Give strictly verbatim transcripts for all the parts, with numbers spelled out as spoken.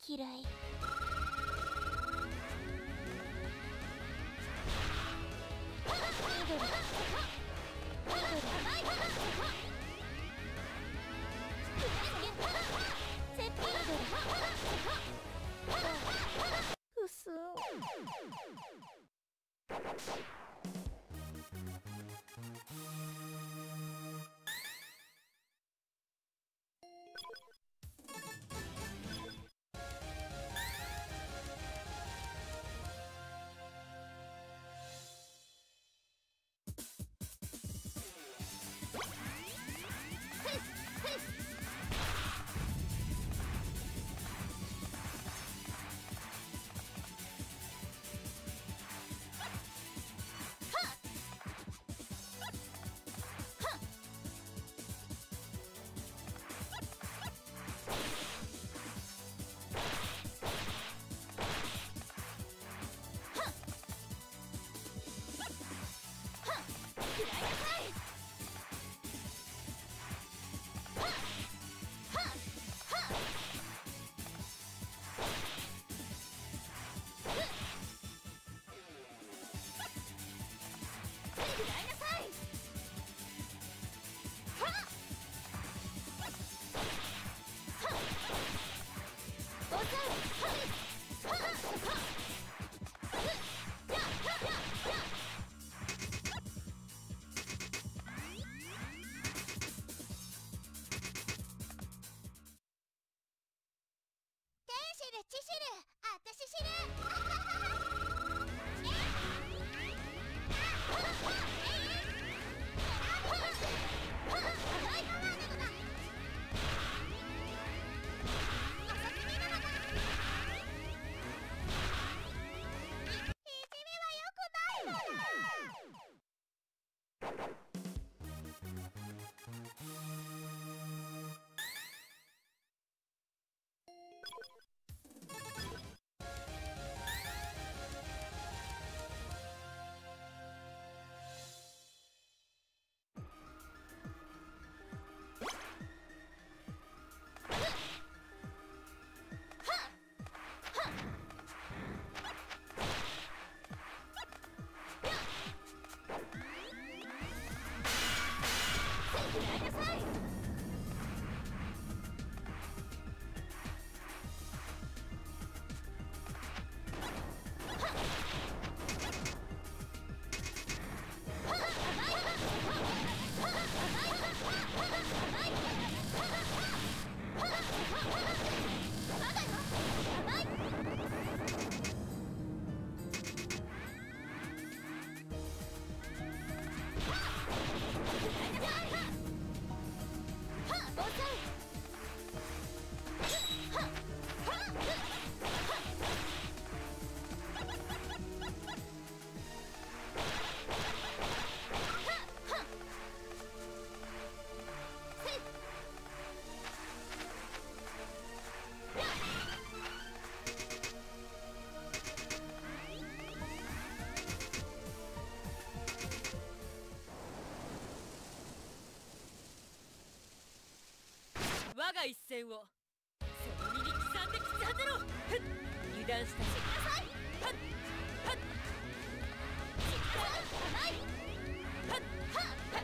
嫌い。緑緑絶品緑うすん。 我が一戦をその身に刻んで刻んでろ。油断したしなさい。はっはっ甘い。はっはっはっ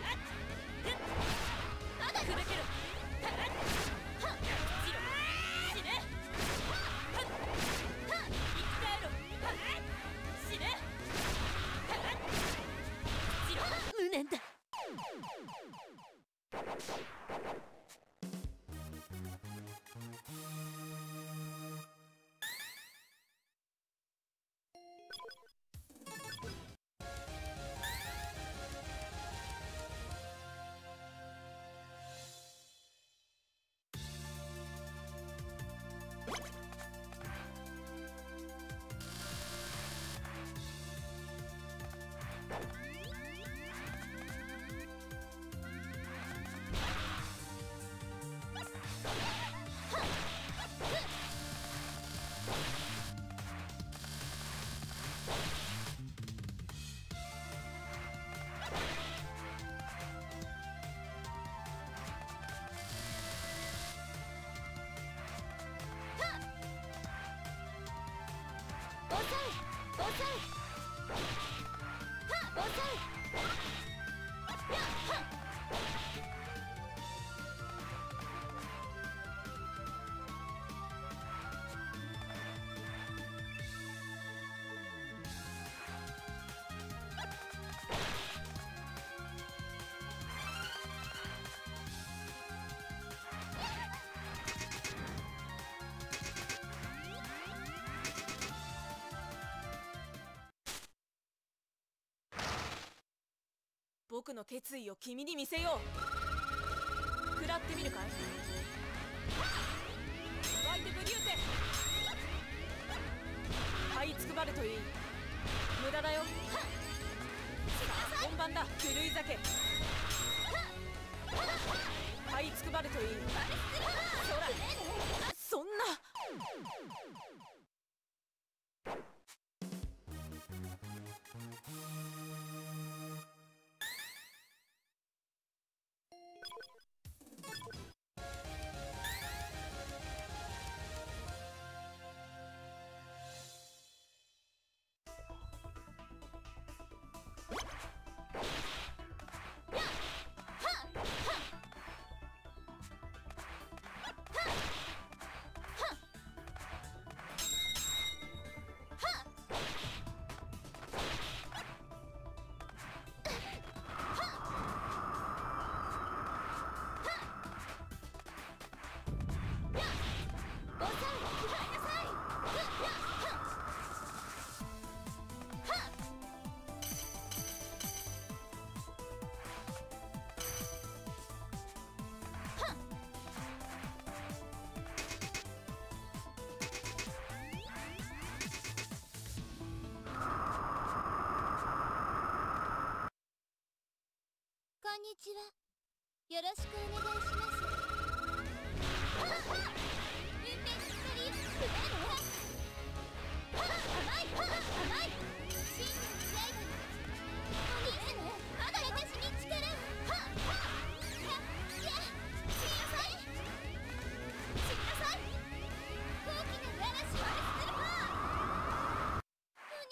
まだ砕けろ。はっはっしろ死ね。はっはっ生き返ろ。はっ死ね。はっしろ無念だ。 僕の決意を君に見せよう。食らってみるかい。湧いてブリューテ。這いつくばるといい。無駄だよ。さあ本番だ。狂い酒。這いつくばるといい。そらそんな。 こんにちは。よろしくお願いします。運転しかり甘い甘い真の刃にお兄さんまだ私に力をはっはっやや死になさい死になさい大きな嵐をするわお兄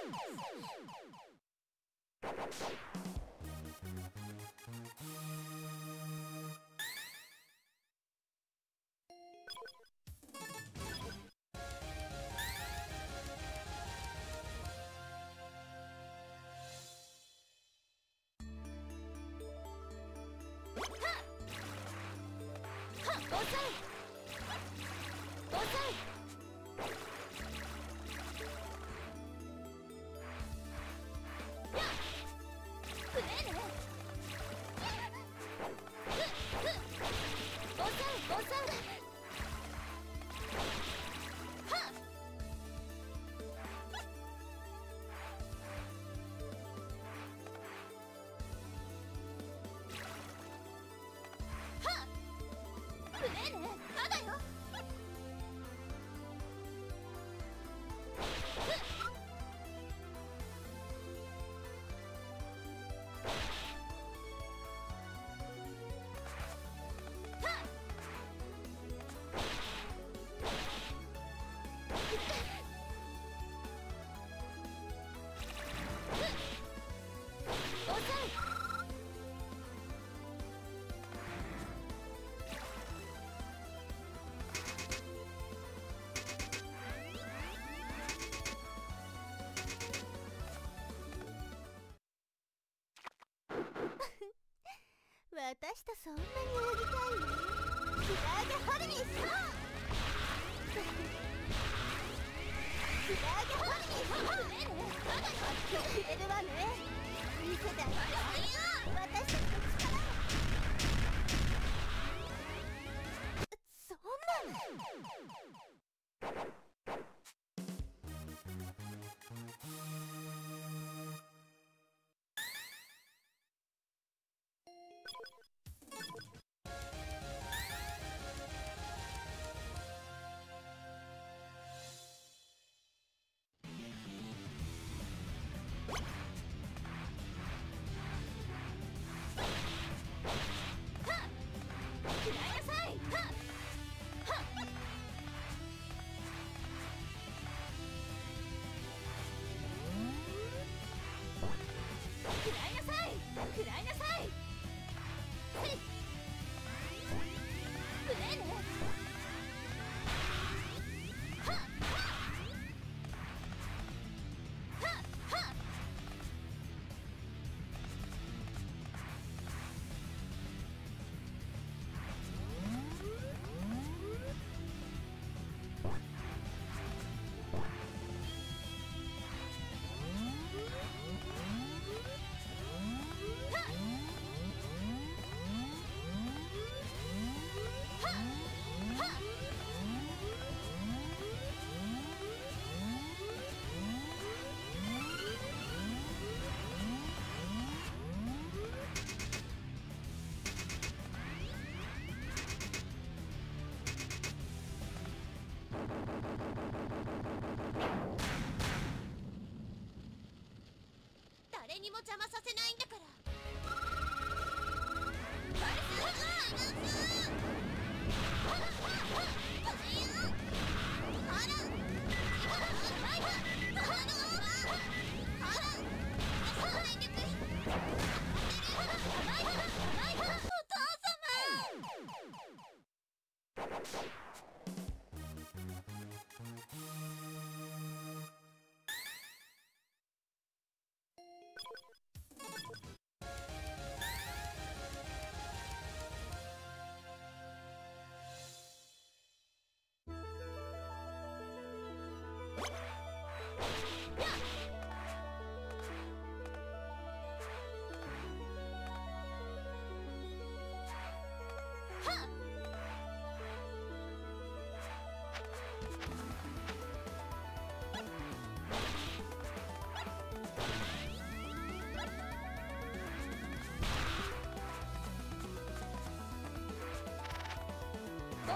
遅い遅いやっくれね遅い遅いはっくれねまだよ遅い私とそんなに泳ぎたいの？キラーゲホルニーさキラーゲホルニーさくれるまだよくれるわね見せてあげて私たちの力をそんな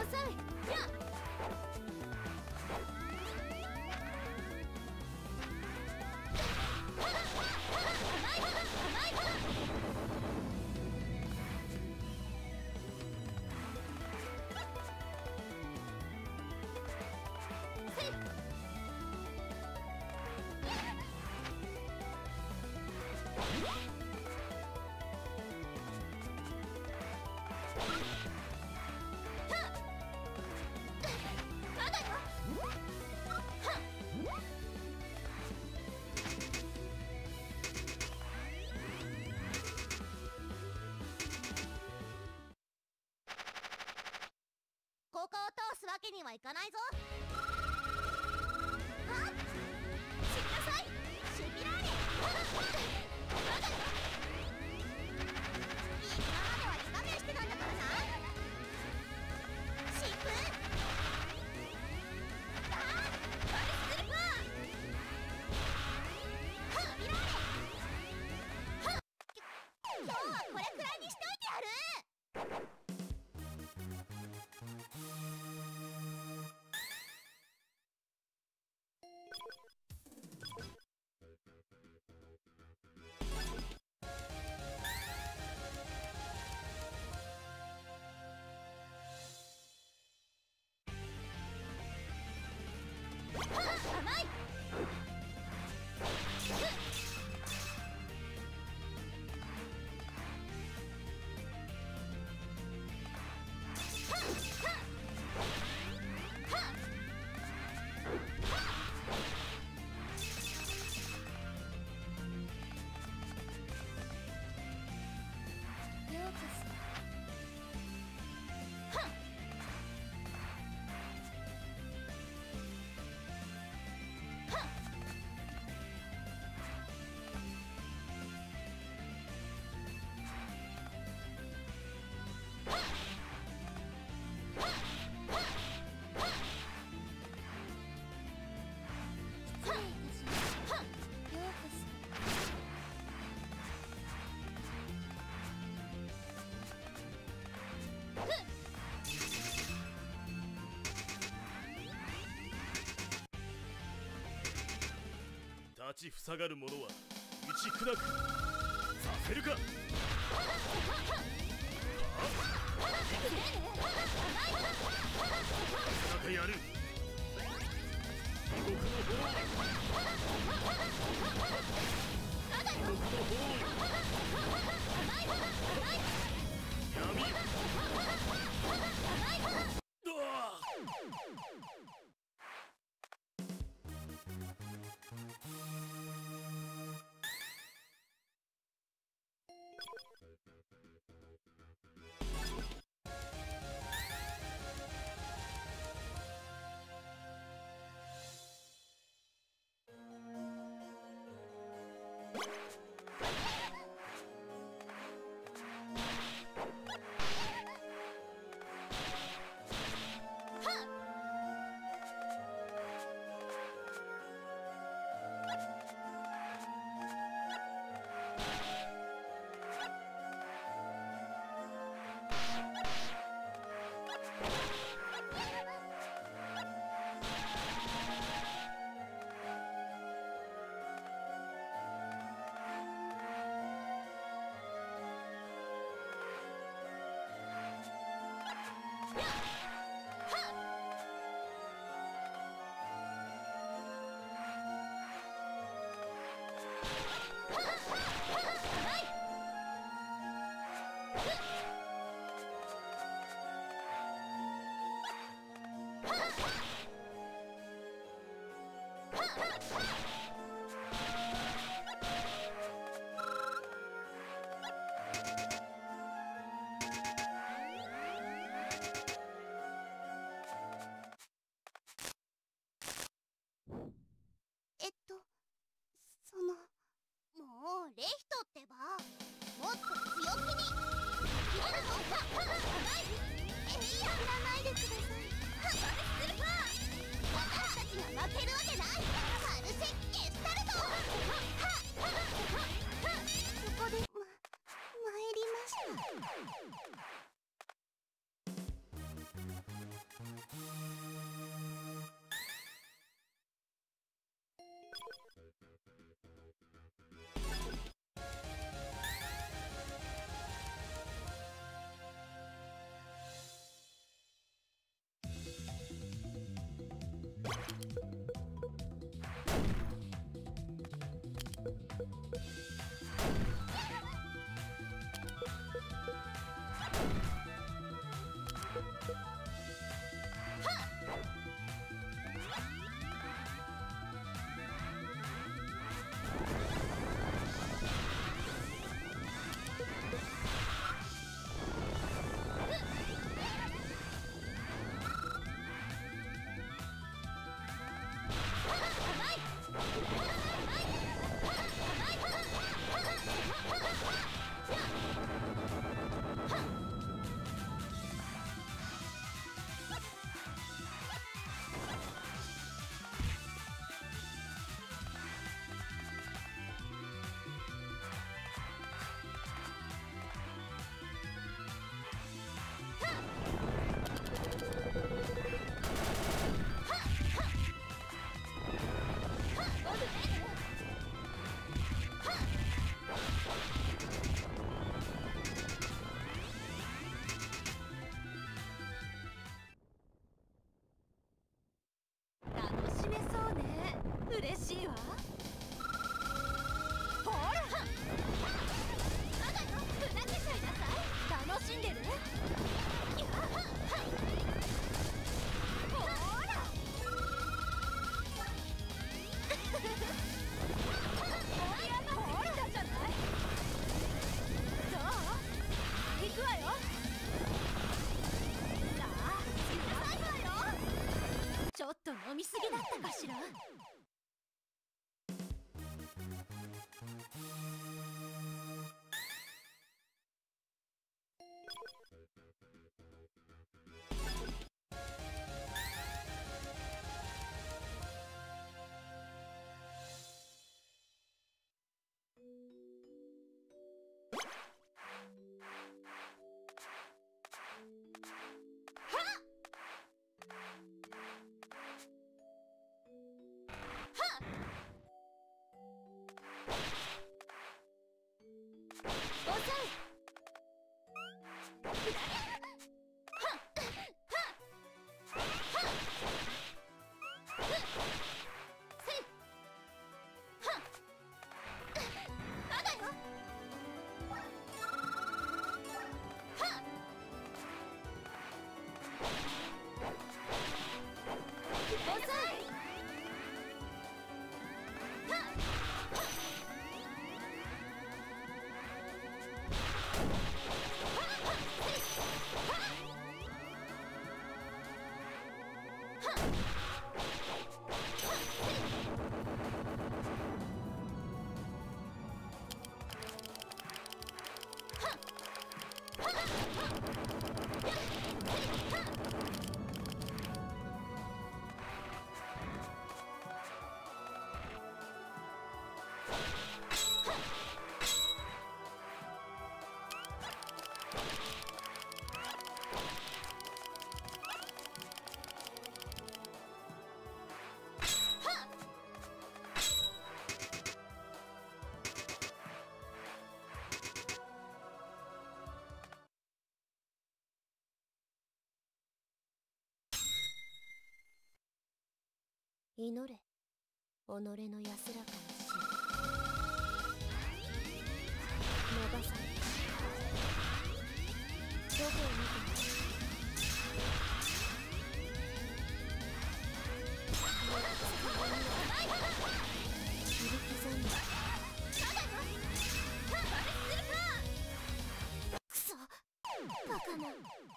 さい。やっここを通すわけにはいかないぞ。はっ、死になさい。シュピラーレ。まだよ。今までは手加減してたんだからな。疾風。ああ、バルスルパー。はっ、シュピラーレ。はっ、今日はこれくらいにしといてやる。甘い。ようこそ。失礼いたします。ようこそ。 立ちふさがる者は打ち砕く。させるか。なんかやる。地獄の方。地獄の方。闇。うわえっとそのもうレヒトってばもっと強気に切れるぞ。甘い。えいやらないでください。バルスルパー。私たちが負けるわけない。マルセゲスタルト。そこでま参りました。 かしら。祈れ、己の安らかな死。流されどこを見ても切り刻んだ。クソバカな。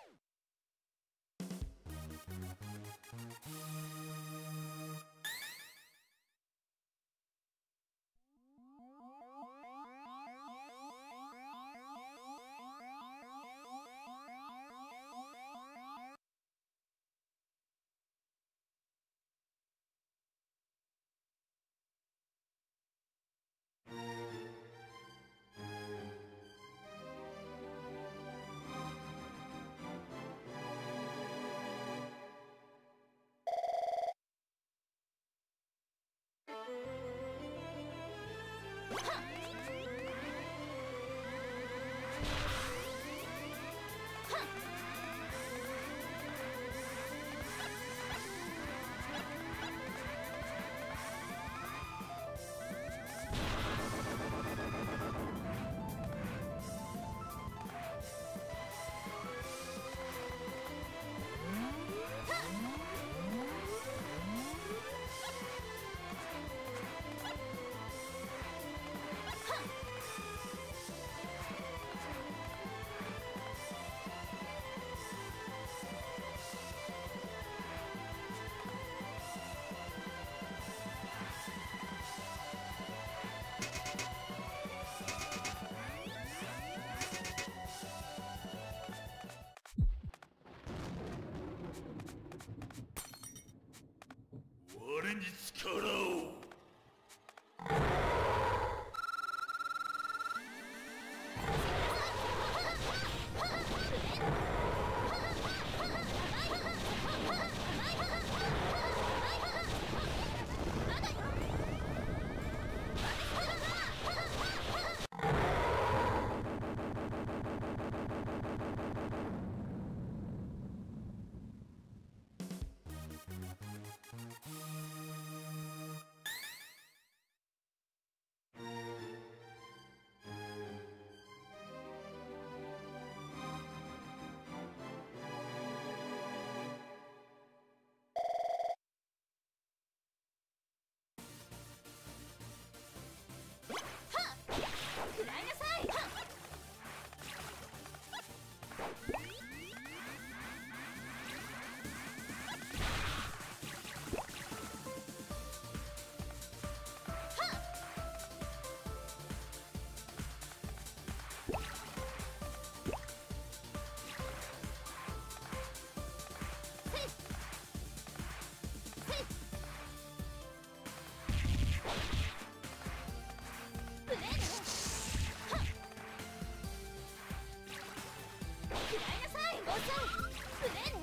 我に力を。 さい。フレーネ。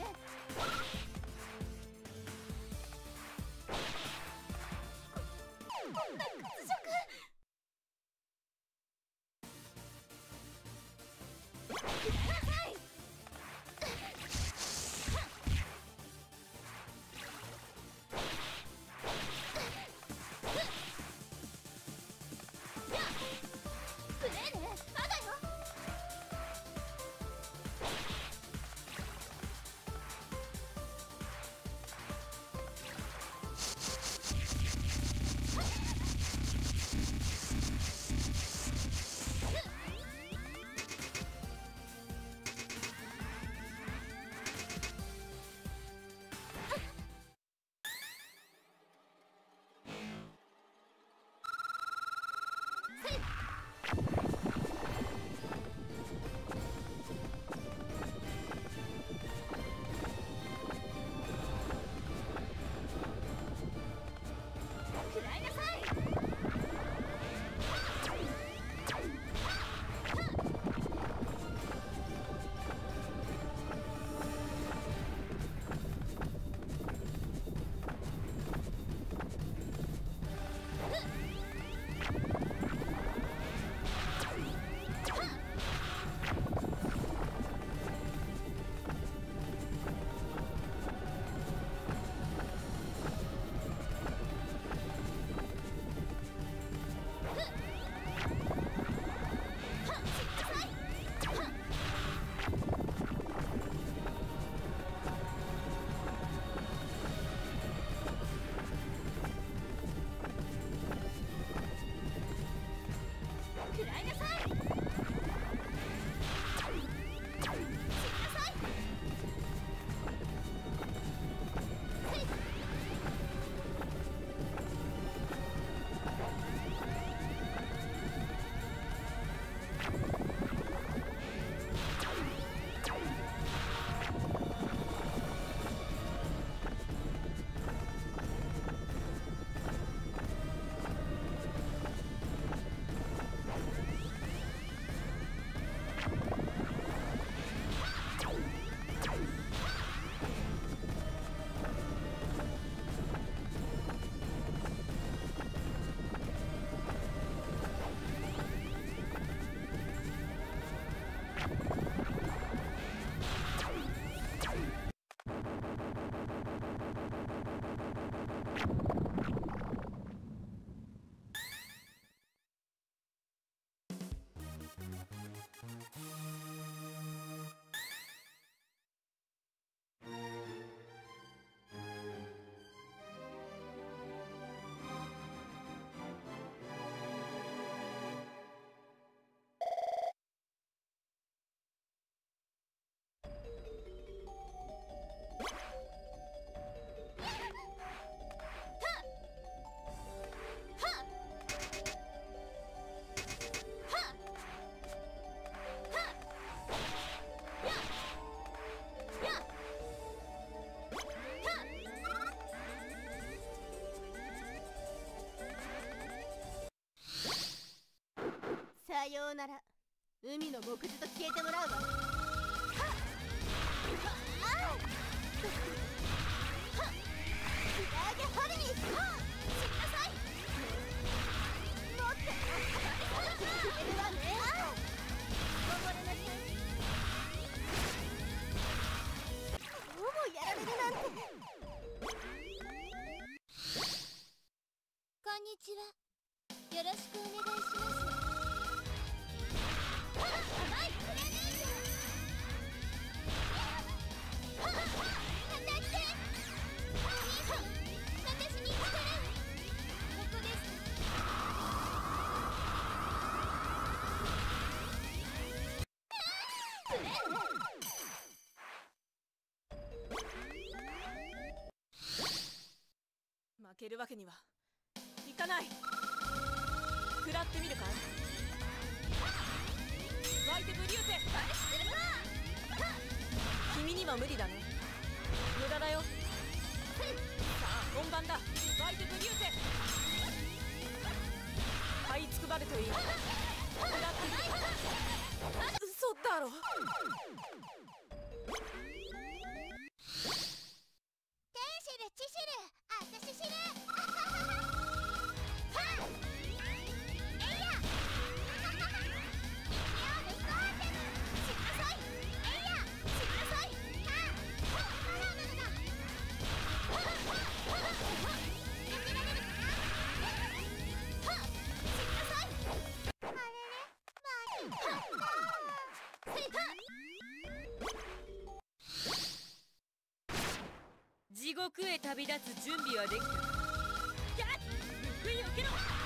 こんな屈辱。ください。フレーネ、まだよ。食らいなさい。食らいなさい。死になさい。さようなら。海の木図と消えてもらうわ。はっはっあっはっクラゲホリー。はっ死になさい。もっと消えるわね。あっ溺れなさい。どうもやられるなんて。こんにちは。よろしくお願いします。甘いグレネード。はっはっ当たって。お兄さん、私に力。ここです。グレネ負けるわけにはいかない。食らってみるかい。湧いてブリューテ。君には無理だね。無駄だよ。さあ本番だ。湧いてブリューテ。這いつくばるといい。食らってみる。嘘だろ。 テンシルチシルあたしシルあははははっえいやはははは息をベストアンテム散りなさいえいや散りなさいはっほっはらなのだはっはっはっはっやめられるかなはっ散りなさいあれれマジはっそれか地獄へ旅立つ準備はできた。キャッ！報いを受けろ！